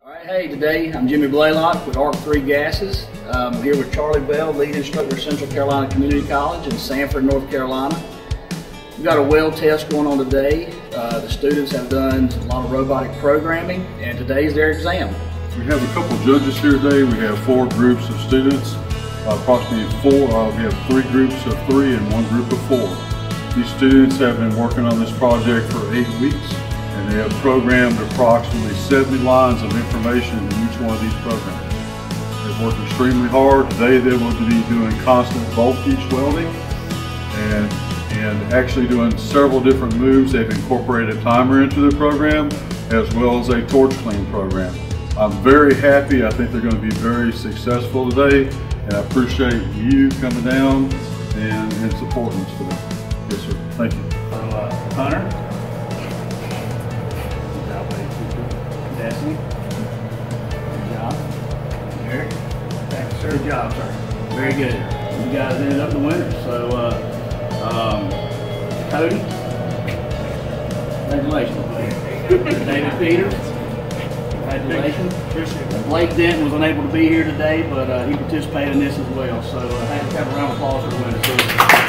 Alright, hey, today I'm Jimmy Blaylock with ARC3 Gases. I'm here with Charlie Bell, lead instructor at Central Carolina Community College in Sanford, North Carolina. We've got a weld test going on today. The students have done a lot of robotic programming, and today's their exam. We have a couple judges here today. We have 4 groups of students, approximately 4. We have 3 groups of 3 and 1 group of 4. These students have been working on this project for 8 weeks, and they have programmed approximately 70 lines of information in each one of these programs. They've worked extremely hard. Today they will be doing constant voltage welding and actually doing several different moves. They've incorporated a timer into the program as well as a torch clean program. I'm very happy. I think they're going to be very successful today, and I appreciate you coming down and supporting us today. Yes, sir. Thank you. Hunter. Good job, buddy. Destiny. Good job. Eric. Thanks, sir. Good job, sir. Very good. You guys ended up the winners. So, Cody. Congratulations, buddy. David Peters. Congratulations. Blake Denton was unable to be here today, but he participated in this as well. So, have a round of applause for the winners.